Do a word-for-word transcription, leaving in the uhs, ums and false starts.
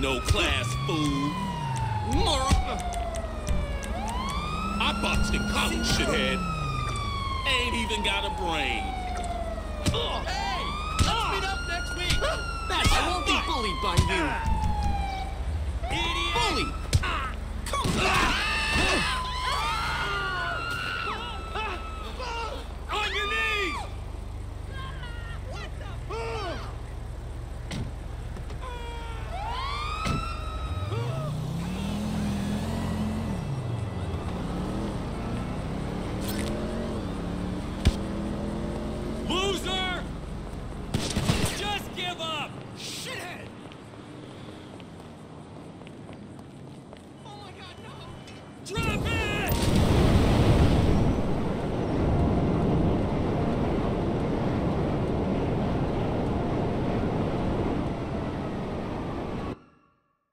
no class, fool. I boxed in college, shithead. Ain't even got a brain. Hey, let's meet up next week. That's I won't be bullied by you.